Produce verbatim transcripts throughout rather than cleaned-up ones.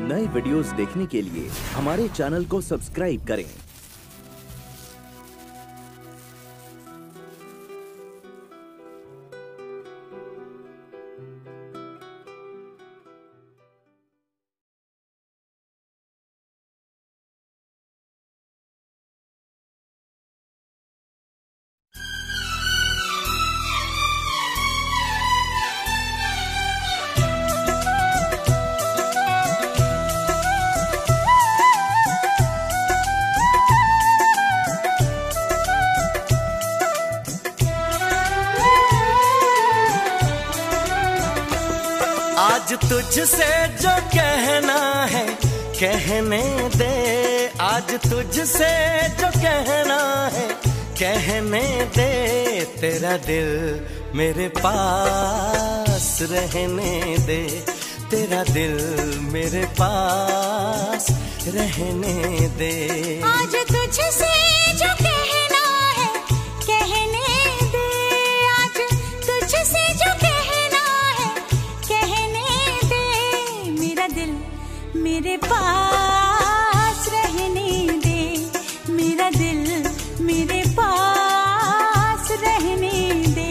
नए वीडियोस देखने के लिए हमारे चैनल को सब्सक्राइब करें। आज तुझसे जो कहना है कहने दे, आज तुझसे जो कहना है कहने दे। तेरा दिल मेरे पास रहने दे, तेरा दिल मेरे पास रहने दे। आज तुझसे जो कहना है कहने दे, आज तुझसे जो कहना है कहने दे। मेरा दिल मेरे पास रहने दे, मेरा दिल मेरे पास रहने दे।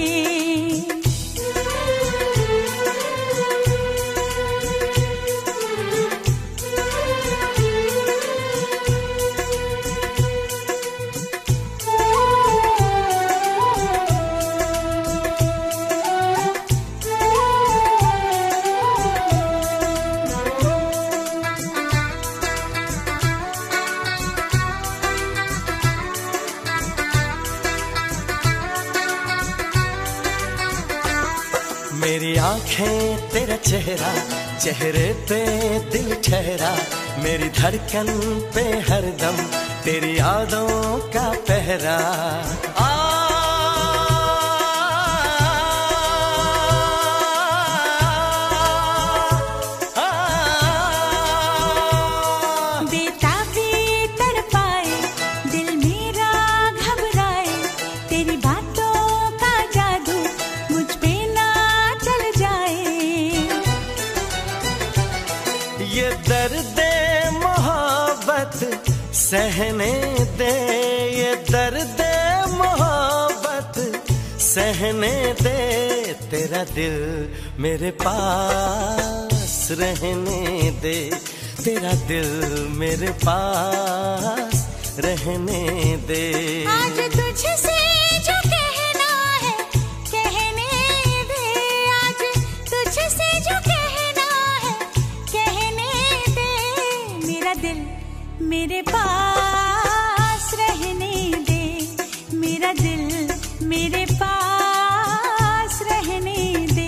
मेरी आंखें तेरा चेहरा, चेहरे पे दिल ठहरा। मेरी धड़कन पे हरदम तेरी यादों का पहरा। आ, आ, आ, बेताबी तड़पाए दिल मेरा घबराए, तेरी बातों का जादू मुझ पे ये दर्द मोहब्बत सहने दे, ये दर्द मोहब्बत सहने दे। तेरा दिल मेरे पास रहने दे, तेरा दिल मेरे पास रहने दे। आज तुझसे जो कहना है कहने दे, आज तुझसे जो कहना है कहने दे। मेरा दिल मेरे पास रहने दे, मेरा दिल मेरे पास रहने दे।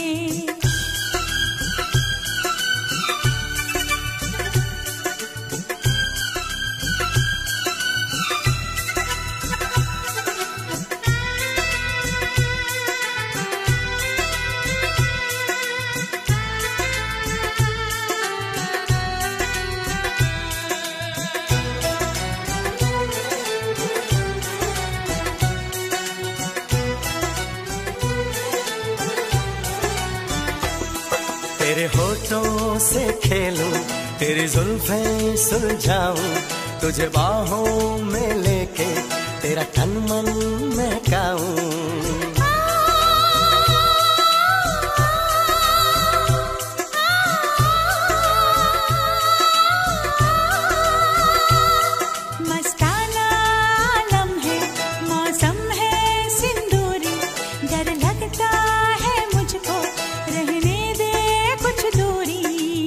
तेरे होठों से खेलूं, तेरी जुल्फें सुलझाऊं, तुझे बाहों में लेके तेरा तन मन महकाऊं। मस्ताना आलम है, मौसम है सिंदूरी, डर लगता है मुझको रहने दे कुछ दूरी।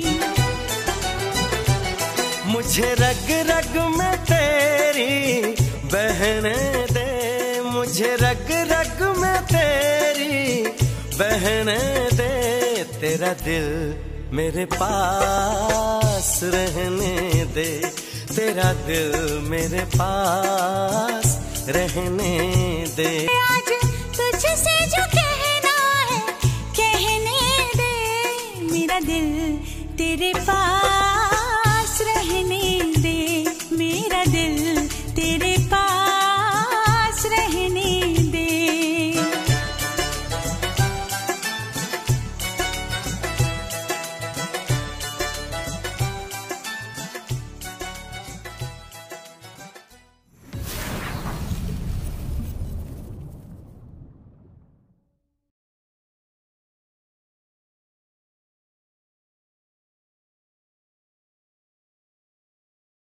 मुझे रग रग में तेरी बहने दे, मुझे रग रग में तेरी बहने दे। तेरा दिल मेरे पास रहने दे, तेरा दिल मेरे पास रहने दे। आज तुझसे जो कहना है कहने दे, मेरा दिल तेरे पास